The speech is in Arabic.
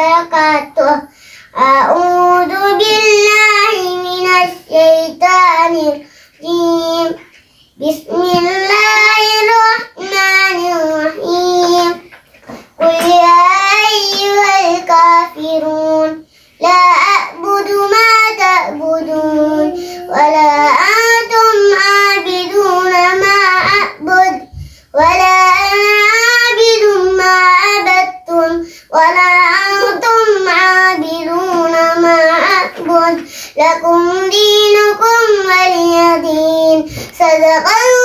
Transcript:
وبركاته. أعوذ بالله من الشيطان الرجيم. بسم الله الرحمن الرحيم. قل يا أيها الكافرون لا أعبد ما تعبدون ولا أنتم عابدون ما أعبد ولا أنا عابد ما عبدتم ولا أنتم عابدون ما أعبد لكم دينكم ولي دين. صدق الله.